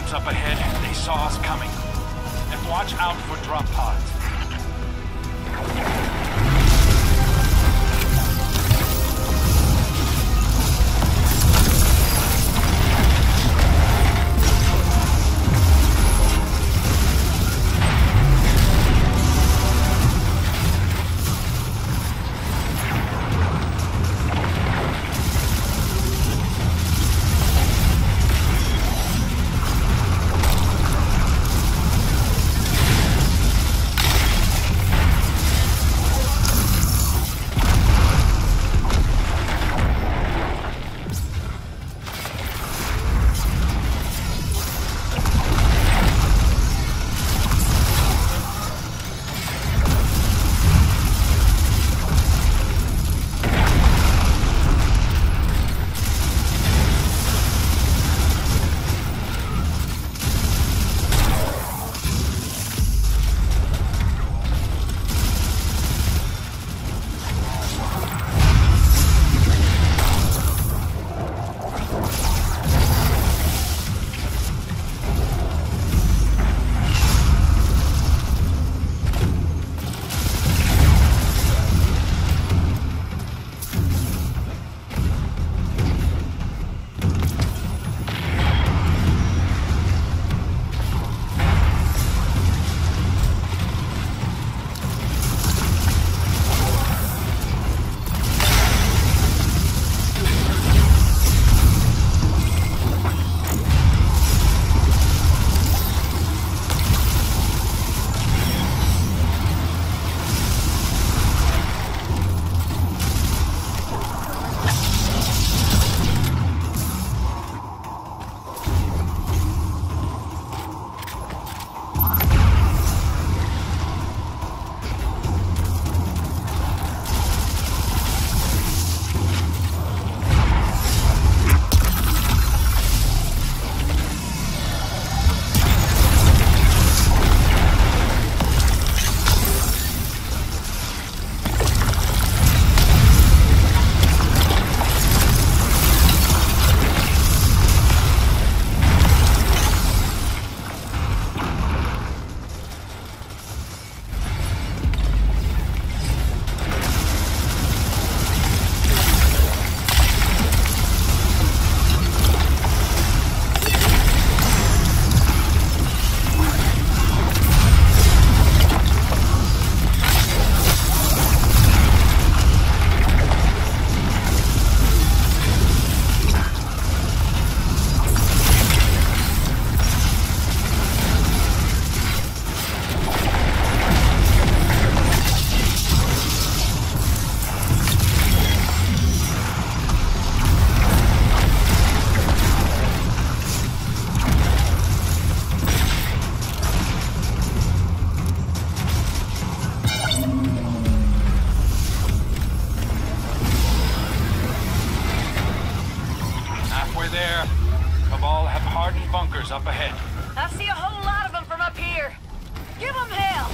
roads up ahead. They saw us coming. And watch out for drop pods. Up ahead. I see a whole lot of them from up here. Give them hell!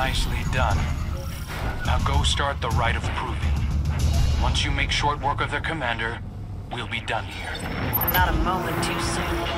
Nicely done. Now go start the rite of proving. Once you make short work of their commander, we'll be done here. Not a moment too soon.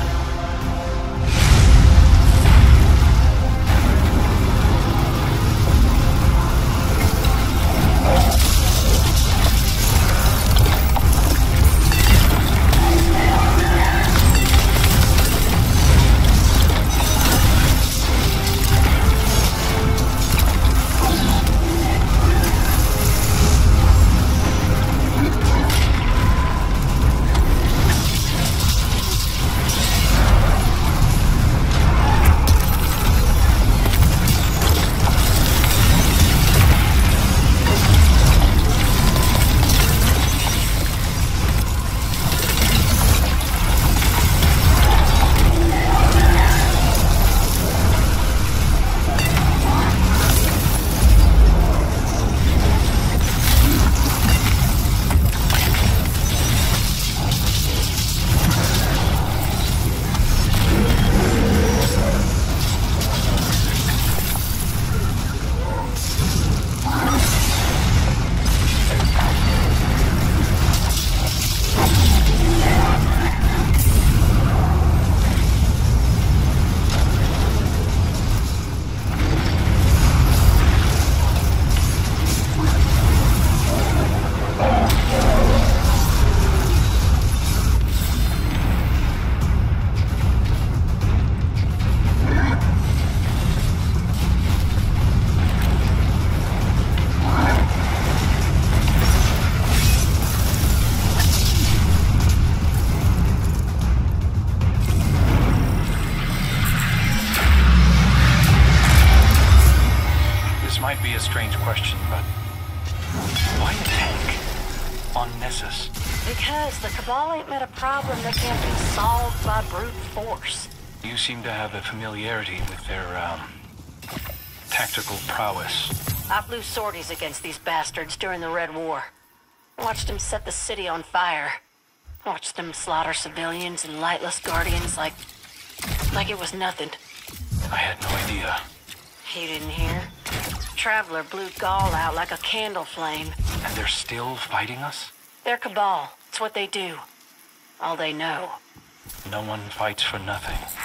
Might be a strange question, but why a tank on Nessus? Because the Cabal ain't met a problem that can't be solved by brute force. You seem to have a familiarity with their, tactical prowess. I flew sorties against these bastards during the Red War. Watched them set the city on fire. Watched them slaughter civilians and lightless guardians like it was nothing. I had no idea. You didn't hear? Traveler blew Gaul out like a candle flame. And they're still fighting us? They're Cabal. It's what they do. All they know. No one fights for nothing.